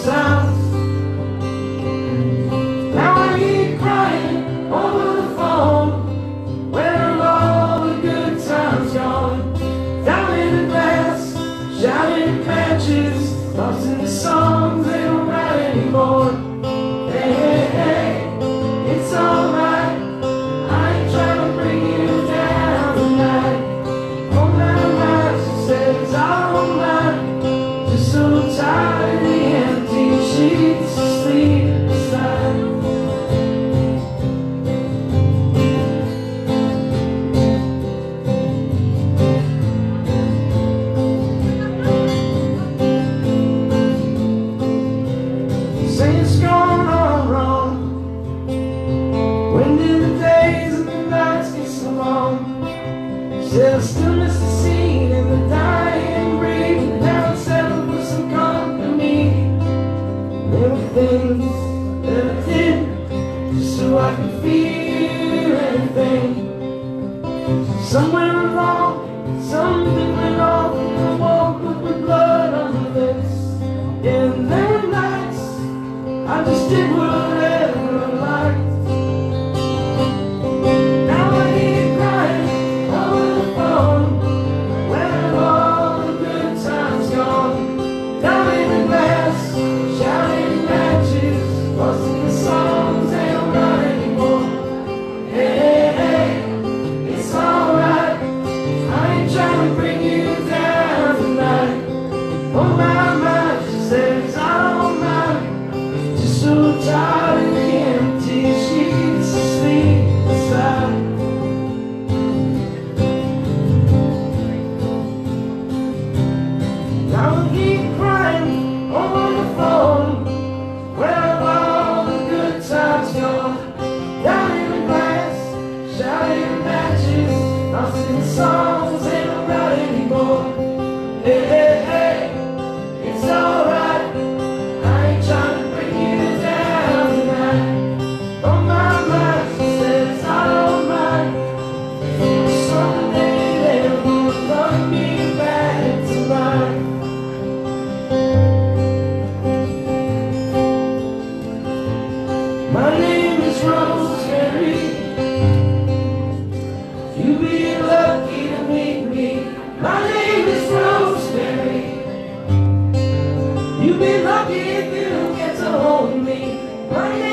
times. Now I hear you crying over the phone. Where are all the good times gone? Down in the glass, shining matches, lost in the songs they don't write anymore. Hey, hey, hey, it's alright. I ain't trying to bring you down tonight. Oh my, she says I don't mind. Just so tired of the empty sheets to sleep beside. Say it's gone all wrong. When did the days and the nights get so long? Said I still miss the scene and the dying breed. Now I'm settled for some company. There were things that I did just so I could feel anything. Somewhere along, something went off and I woke up with blood on my lips. And there were nights I just did whatever I liked. Now I hear you crying over the phone. Where have all the good times gone? Down in the glass, shouting matches, lost in the songs they don't write anymore. Hey, hey, hey, it's alright. I ain't trying to bring you down tonight. Oh my, she says I don't mind. Just so tired of the empty sheets to sleep beside. Now I keep crying over the phone. Where have all the good times gone? Down in the glass, shouting matches, lost in the songs they don't write anymore. Hey, hey, hey, it's alright. I ain't trying to bring you down tonight. Oh my, she says I don't mind. Someday they're gonna love me back to life. My name is Rosemary. You'd be lucky to meet me. My name is Rosemary. You'd be lucky if you get to hold me. My name